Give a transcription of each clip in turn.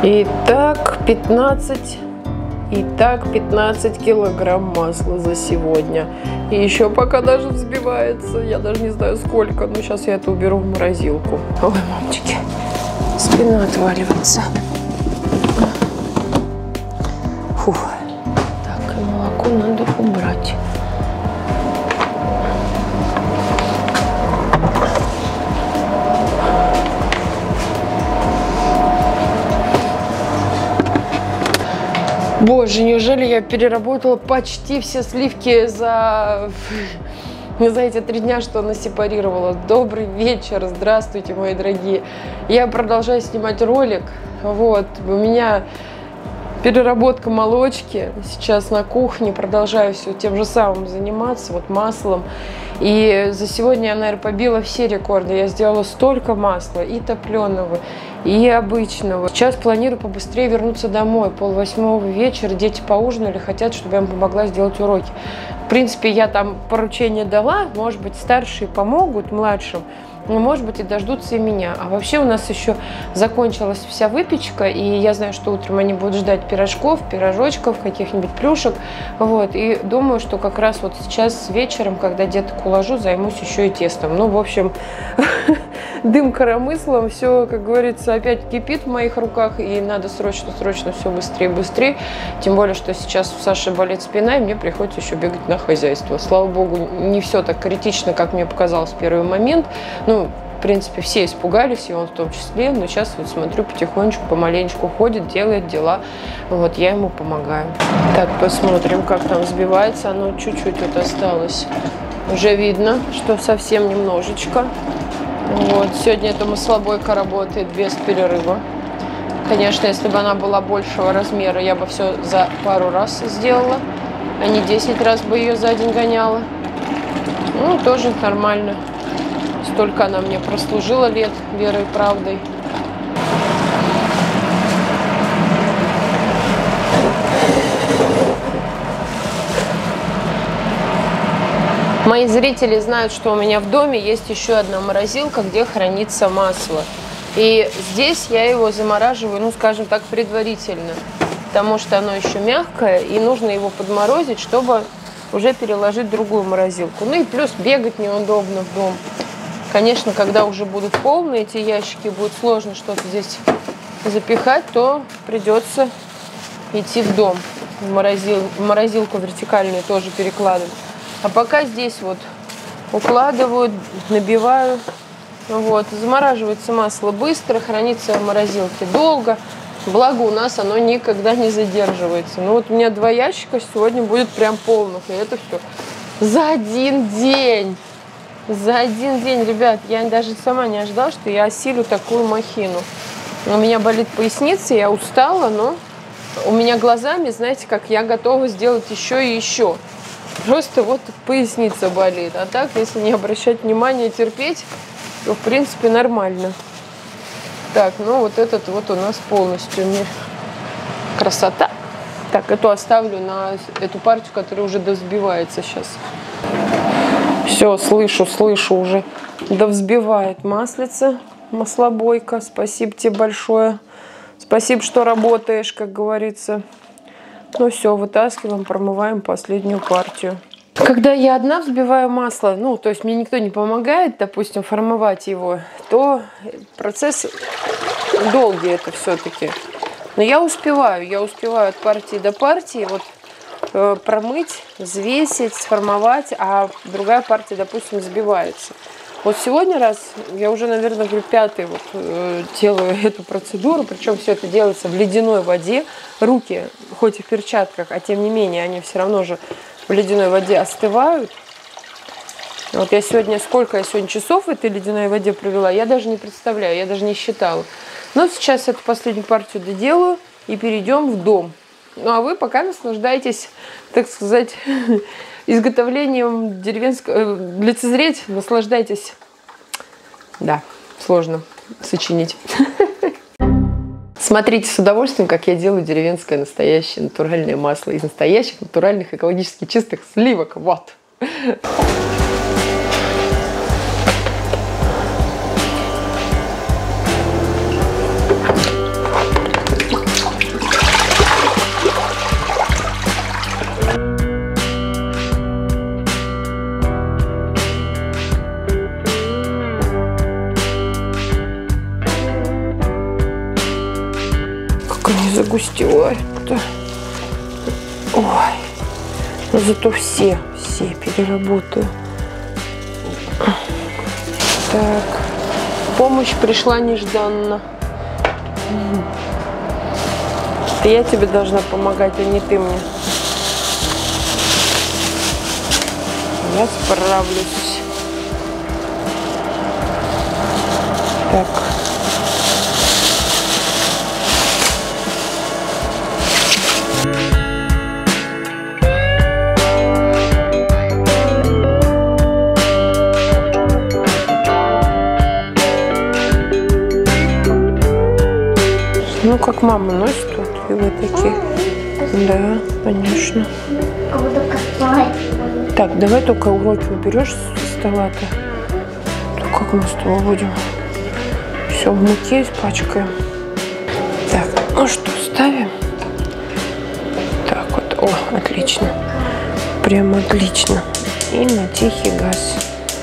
Итак, 15 килограмм масла за сегодня. И еще пока даже взбивается. Я даже не знаю сколько. Но сейчас я это уберу в морозилку. Ой, мамочки, спина отваливается. Фух. Так, молоко надо убрать. Боже, неужели я переработала почти все сливки за эти 3 дня, что она сепарировала? Добрый вечер, здравствуйте, мои дорогие. Я продолжаю снимать ролик. Вот, у меня переработка молочки. Сейчас на кухне продолжаю все тем же самым заниматься, вот маслом. И за сегодня я, наверное, побила все рекорды. Я сделала столько масла, и топленого, и обычного. Сейчас планирую побыстрее вернуться домой. 7:30 вечера, дети поужинали, хотят, чтобы я им помогла сделать уроки. В принципе, я там поручение дала, может быть, старшие помогут младшим, но, может быть, и дождутся и меня. А вообще у нас еще закончилась вся выпечка, и я знаю, что утром они будут ждать пирожков, пирожочков, каких-нибудь плюшек. Вот, и думаю, что как раз вот сейчас вечером, когда деток уложу, займусь еще и тестом. Ну, в общем, дым коромыслом, все, как говорится, опять кипит в моих руках, и надо срочно все быстрее. Тем более, что сейчас у Саши болит спина, и мне приходится еще бегать на хозяйство. Слава богу, не все так критично, как мне показалось в первый момент. Ну, в принципе, все испугались, и он в том числе, но сейчас вот смотрю, потихонечку, помаленечку ходит, делает дела, вот, я ему помогаю. Так, посмотрим, как там взбивается, оно чуть-чуть вот осталось. Уже видно, что совсем немножечко. Вот, сегодня эта маслобойка работает без перерыва. Конечно, если бы она была большего размера, я бы все за пару раз сделала, а не 10 раз бы ее за день гоняла. Ну, тоже нормально. Столько она мне прослужила лет верой и правдой. Мои зрители знают, что у меня в доме есть еще одна морозилка, где хранится масло. И здесь я его замораживаю, ну, скажем так, предварительно, потому что оно еще мягкое, и нужно его подморозить, чтобы уже переложить в другую морозилку. Ну и плюс бегать неудобно в дом. Конечно, когда уже будут полные эти ящики, будет сложно что-то здесь запихать, то придется идти в дом, в морозилку вертикальную тоже перекладывать. А пока здесь вот укладываю, набиваю. Вот. Замораживается масло быстро, хранится в морозилке долго. Благо у нас оно никогда не задерживается. Ну вот у меня 2 ящика сегодня будет прям полных. И это все за один день. За один день, ребят, я даже сама не ожидала, что я осилю такую махину. У меня болит поясница, я устала, но у меня глазами, знаете, как я готова сделать еще и еще. Просто вот поясница болит. А так, если не обращать внимания, терпеть, то в принципе нормально. Так, ну вот этот вот у нас полностью красота. Так, эту оставлю на эту партию, которая уже довзбивается сейчас. Все, слышу уже. Довзбивает маслица, маслобойка. Спасибо тебе большое. Спасибо, что работаешь, как говорится. Ну все, вытаскиваем, промываем последнюю партию. Когда я одна взбиваю масло, ну, то есть мне никто не помогает, допустим, формовать его, то процесс долгий это все-таки. Но я успеваю от партии до партии вот промыть, взвесить, сформовать, а другая партия, допустим, взбивается. Вот сегодня раз, я уже, наверное, говорю, 5-й вот делаю эту процедуру, причем все это делается в ледяной воде. Руки, хоть и в перчатках, а тем не менее, они все равно же в ледяной воде остывают. Вот сколько я сегодня часов в этой ледяной воде провела, я даже не представляю, я даже не считала. Но сейчас эту последнюю партию доделаю и перейдем в дом. Ну а вы пока наслаждайтесь, так сказать, изготовлением деревенского, лицезреть, наслаждайтесь. Да, сложно сочинить. Смотрите с удовольствием, как я делаю деревенское настоящее натуральное масло из настоящих, натуральных, экологически чистых сливок. Вот. загустевает-то. Ой. Но зато все переработаю. Так. Помощь пришла нежданно. Это я тебе должна помогать, а не ты мне. Я справлюсь. Так. Ну, как мама носит, вот, и вы такие. Да, конечно. Так, давай только уроки уберешь со стола-то. То как мы с тобой будем? Все в муке испачкаем. Так, ну что, ставим? Так вот, о, отлично. Прям отлично. И на тихий газ.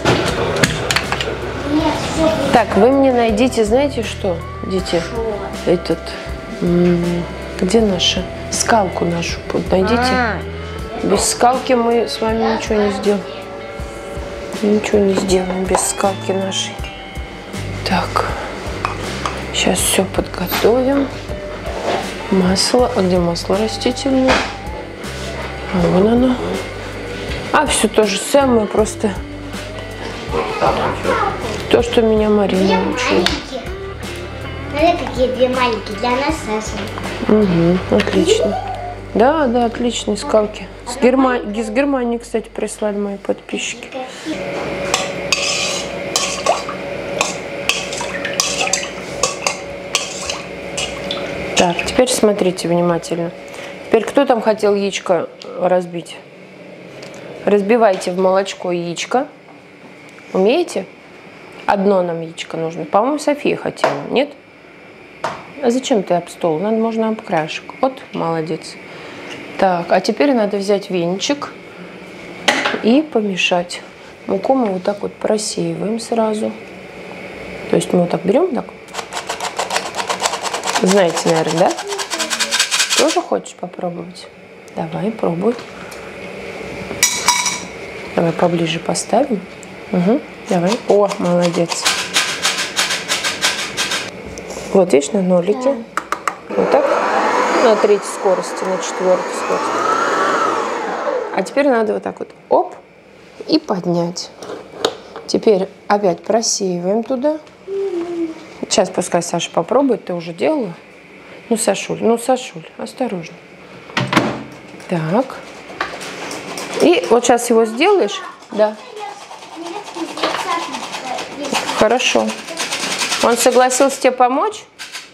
Так, вы мне найдите, знаете что, дети? Этот, где наша? Скалку нашу найдите. Без скалки мы с вами ничего не сделаем. Ничего не сделаем без скалки нашей. Так, сейчас все подготовим. Масло. А где масло растительное? А вон оно. А все то же самое, просто то, что меня Марина учила. Смотри, какие две маленькие, для нас Саша. Угу, отлично. Да, да, отличные скалки. С Германии, кстати, прислали мои подписчики. Так, теперь смотрите внимательно. Теперь кто там хотел яичко разбить? Разбивайте в молочко яичко. Умеете? Одно нам яичко нужно. По-моему, София хотела, нет? А зачем ты об стол? Надо, можно об краешек. Вот, молодец. Так, а теперь надо взять венчик и помешать. Муку мы вот так вот просеиваем сразу. То есть мы вот так берем, так. Знаете, наверное, да? Тоже хочешь попробовать? Давай, пробуй. Давай поближе поставим. Угу, давай. О, молодец. Вот, видишь, на нолике. Да. Вот так. На третьей скорости, на четвертой скорости. А теперь надо вот так вот, оп, и поднять. Теперь опять просеиваем туда. Сейчас пускай Саша попробует, ты уже делала. Ну, Сашуль, осторожно. Так. И вот сейчас его сделаешь, да. Хорошо. Он согласился тебе помочь?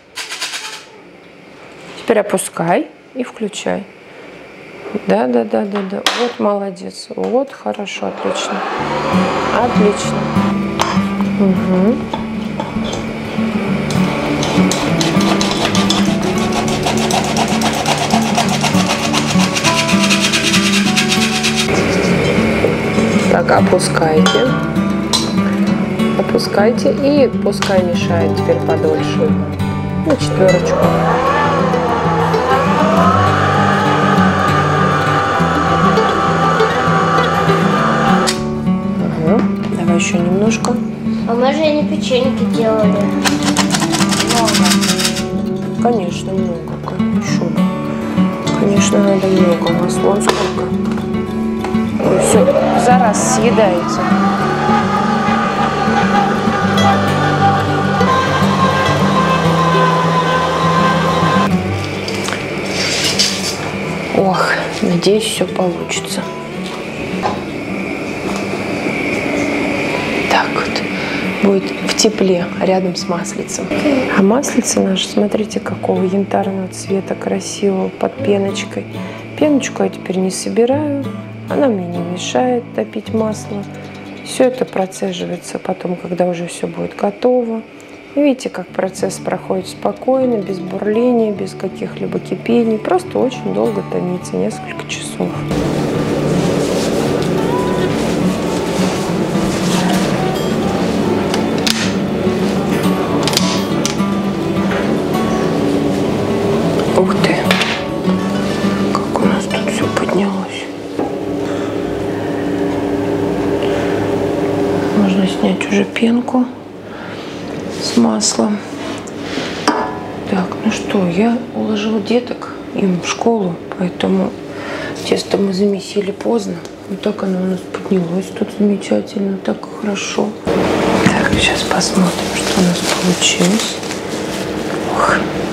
Теперь опускай и включай. Да. Вот молодец. Вот хорошо, отлично. Отлично. Угу. Так, опускайте. Опускайте и пускай мешает теперь подольше. На четверочку. Ага. Давай еще немножко. А мы же не печеньки делали. Много. Конечно, много. Конечно, надо много масла. Вон сколько. Ой, все, за раз съедается. Ох, надеюсь, все получится. Так вот, будет в тепле, рядом с маслицем. А маслице наше, смотрите, какого янтарного цвета, красивого, под пеночкой. Пеночку я теперь не собираю, она мне не мешает топить масло. Все это процеживается потом, когда уже все будет готово. И видите, как процесс проходит спокойно, без бурления, без каких-либо кипений. Просто очень долго томится, несколько часов. Ух ты! уже пенку с маслом. Так, ну что, я уложила деток им в школу, поэтому тесто мы замесили поздно. Вот так оно у нас поднялось тут замечательно, так хорошо. Так, сейчас посмотрим, что у нас получилось. Ох.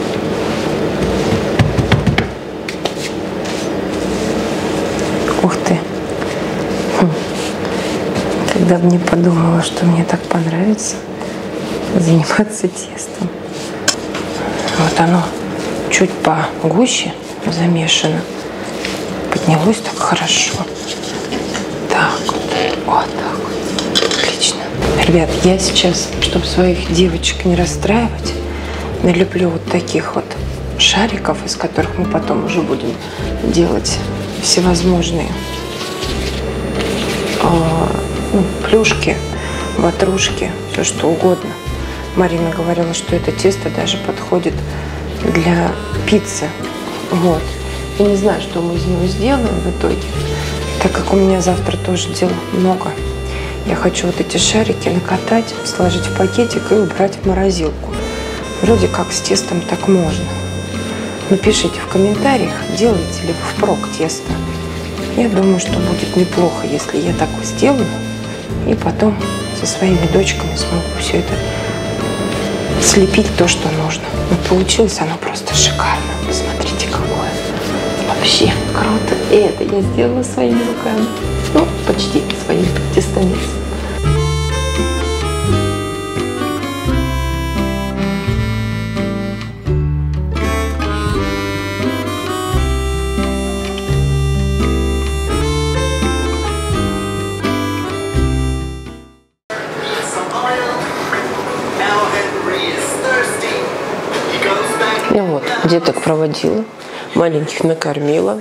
Ух ты. Когда бы не подумала, что мне так понравится заниматься тестом. Вот оно чуть погуще замешано. Поднялось так хорошо. Так вот, вот так вот. Отлично. Ребят, я сейчас, чтобы своих девочек не расстраивать, налеплю вот таких вот шариков, из которых мы потом уже будем делать всевозможные плюшки, ватрушки, все что угодно. Марина говорила, что это тесто даже подходит для пиццы. Вот. И не знаю, что мы из него сделаем в итоге, так как у меня завтра тоже дел много. Я хочу вот эти шарики накатать, сложить в пакетик и убрать в морозилку. Вроде как с тестом так можно. Напишите в комментариях, делаете ли вы впрок тесто. Я думаю, что будет неплохо, если я так сделаю. И потом со своими дочками смогу все это слепить то, что нужно. Но получилось оно просто шикарно. Посмотрите, какое. Вообще круто. И это я сделала своими руками. Ну, почти своим тестомесом. Ну вот, деток проводила, маленьких накормила.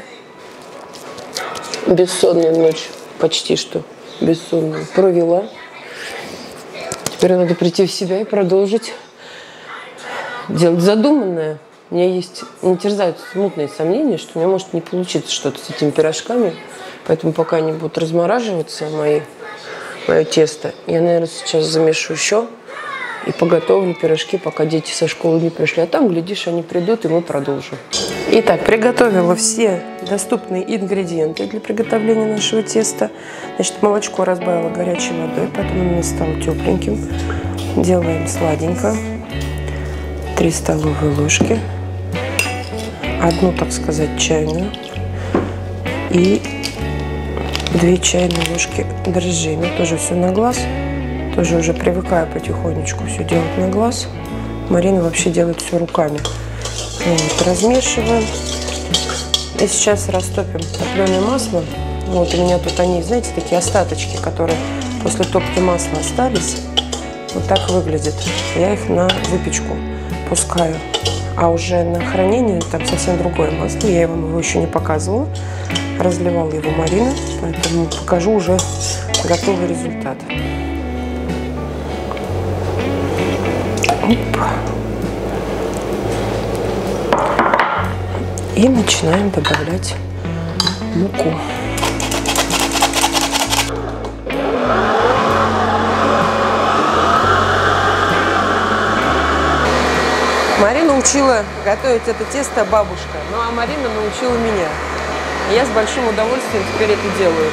Бессонную ночь, почти что бессонную, провела. Теперь надо прийти в себя и продолжить делать задуманное. У меня есть, не терзают смутные сомнения, что у меня может не получиться что-то с этими пирожками. Поэтому пока они будут размораживаться, мое тесто, я, наверное, сейчас замешу еще. И поготовлю пирожки, пока дети со школы не пришли. А там, глядишь, они придут, и мы продолжим. Итак, приготовила все доступные ингредиенты для приготовления нашего теста. Значит, молочко разбавила горячей водой, потом оно стало тепленьким. Делаем сладенько. 3 столовые ложки. 1, так сказать, чайную. И 2 чайные ложки дрожжей. Но тоже все на глаз. Тоже уже привыкаю потихонечку все делать на глаз. Марина вообще делает все руками. Вот, размешиваем. И сейчас растопим топленое масло. Вот у меня тут они, знаете, такие остаточки, которые после топки масла остались. Вот так выглядит. Я их на выпечку пускаю. А уже на хранение там совсем другое масло. Я вам его еще не показывала. Разливала его Марина. Поэтому покажу уже готовый результат. Оп. И начинаем добавлять муку. Марина учила готовить это тесто бабушка, ну а Марина научила меня. Я с большим удовольствием теперь это делаю.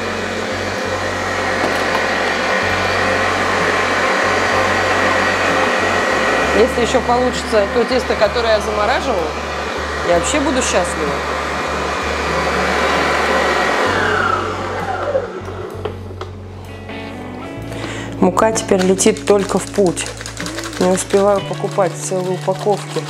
Если еще получится то тесто, которое я замораживала, я вообще буду счастлива. Мука теперь летит только в путь. Не успеваю покупать целые упаковки.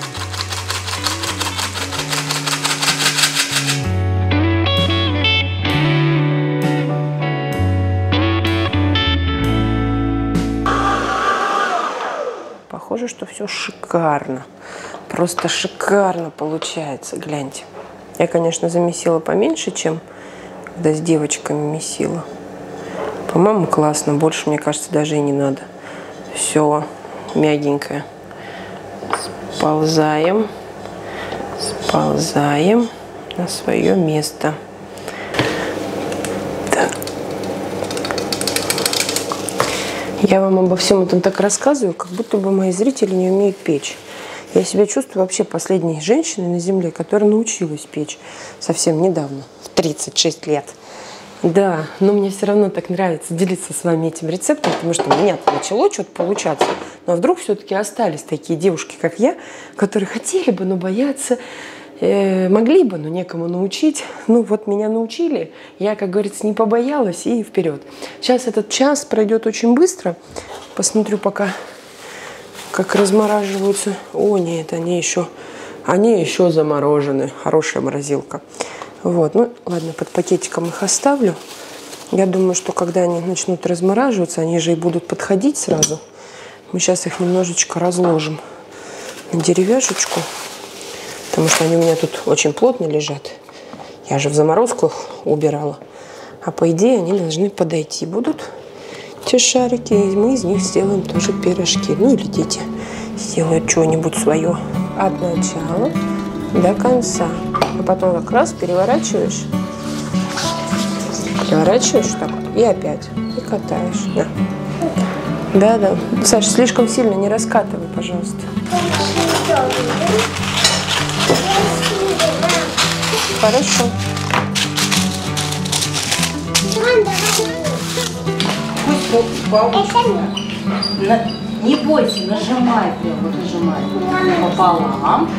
Похоже, что все шикарно. Просто шикарно получается. Гляньте. Я, конечно, замесила поменьше, чем когда с девочками месила. По-моему, классно. Больше, мне кажется, даже и не надо. Все мягенькое. Сползаем. Сползаем на свое место. Так. Я вам обо всем этом так рассказываю, как будто бы мои зрители не умеют печь. Я себя чувствую вообще последней женщиной на земле, которая научилась печь совсем недавно, в 36 лет. Да, но мне все равно так нравится делиться с вами этим рецептом, потому что у меня-то начало что-то получаться. Но вдруг все-таки остались такие девушки, как я, которые хотели бы, но боятся, могли бы, но некому научить. Ну вот меня научили, я, как говорится, не побоялась и вперед. Сейчас этот час пройдет очень быстро. Посмотрю пока, как размораживаются. О, нет, они еще заморожены. Хорошая морозилка. Вот, ну ладно, под пакетиком их оставлю. Я думаю, что когда они начнут размораживаться, они же и будут подходить сразу. Мы сейчас их немножечко разложим на деревяшечку, потому что они у меня тут очень плотно лежат. Я же в заморозку их убирала. А по идее они должны подойти будут, те шарики, и мы из них сделаем тоже пирожки. Ну или дети сделают что-нибудь свое от начала до конца. А потом как раз переворачиваешь. Переворачиваешь так вот и опять. И катаешь. Да. Да. Саша, слишком сильно не раскатывай, пожалуйста. Хорошо. Пусть получится. Не бойся, нажимай прям, вот нажимай. Пополам.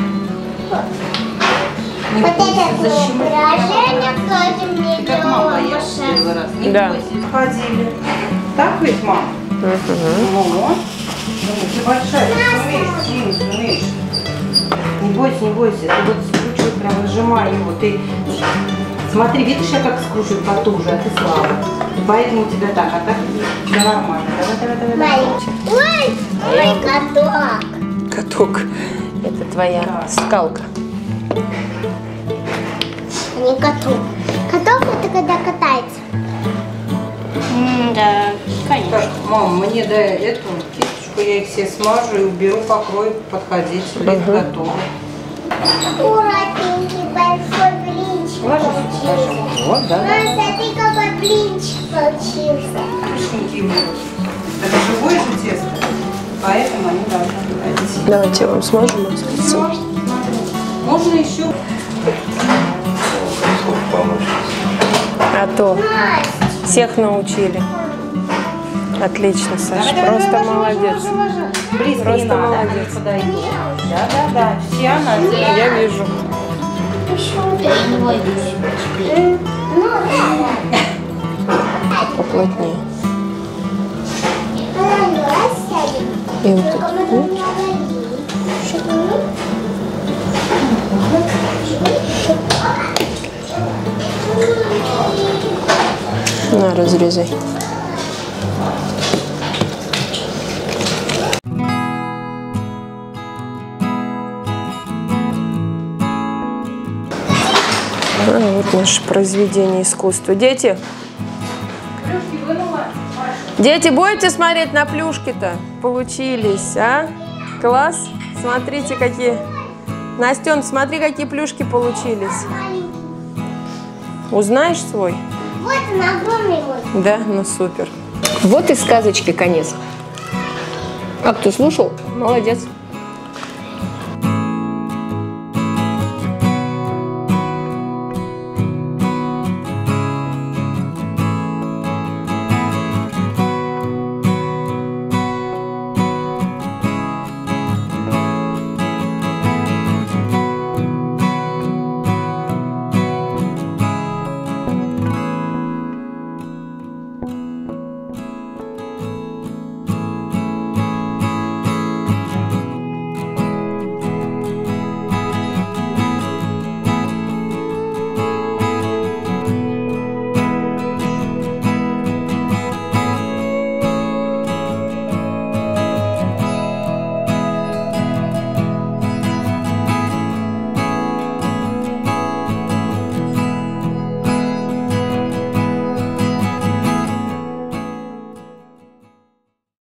Не Вот бойся, это защемить. упражнение тоже мне Как мама боялась первый раз. Не Да. бойся. Ходили. Так ведь, мам? Ну, ты большая, ты умеешь. Не бойся. Ты вот скручивай, прям нажимай его. Ты смотри, видишь, я как скручиваю потуже, а ты слабо. Поэтому у тебя так, а так все нормально. Давай. Ой, каток. Каток. Это твоя скалка. Не каток. Каток это когда катается. Да, конечно. Так, мам, мне дай эту кисточку, я их все смажу и уберу, покрою, подходить. Готово. Аккуратненький большой блинчик получился. Вот, да. Мам, смотри, какой блинчик получился. Вкусненькие будут. Это живое же тесто, поэтому они должны быть. Давайте я вам смажу маслицем. Можно еще. А то всех научили. Отлично, Саша. Просто молодец. Близко Просто не надо, молодец. они подойдут. Да. Все она. Я вижу. Поплотнее. И вот тут. На, разрезай. Вот наше произведение искусства. Дети, будете смотреть на плюшки-то? Получились, а? Класс? Смотрите, какие. Настен, смотри, какие плюшки получились. Узнаешь свой? Вот он огромный мой. Да, ну супер. Вот и сказочки конец. Как ты слушал? Молодец.